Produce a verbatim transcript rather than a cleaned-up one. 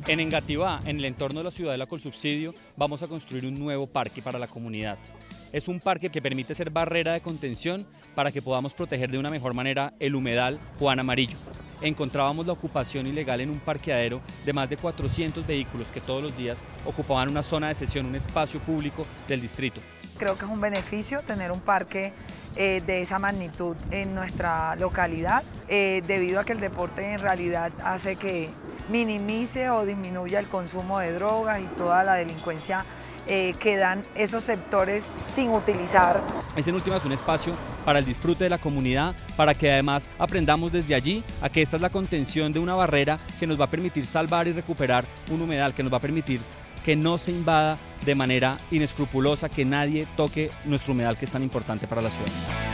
En Engativá, en el entorno de la Ciudadela Colsubsidio, vamos a construir un nuevo parque para la comunidad. Es un parque que permite ser barrera de contención para que podamos proteger de una mejor manera el humedal Juan Amarillo. Encontrábamos la ocupación ilegal en un parqueadero de más de cuatrocientos vehículos que todos los días ocupaban una zona de sesión, un espacio público del distrito. Creo que es un beneficio tener un parque eh, de esa magnitud en nuestra localidad, eh, debido a que el deporte en realidad hace que minimice o disminuya el consumo de drogas y toda la delincuencia eh, que dan esos sectores sin utilizar. Es en últimas un espacio para el disfrute de la comunidad, para que además aprendamos desde allí a que esta es la contención de una barrera que nos va a permitir salvar y recuperar un humedal, que nos va a permitir que no se invada de manera inescrupulosa, que nadie toque nuestro humedal que es tan importante para la ciudad.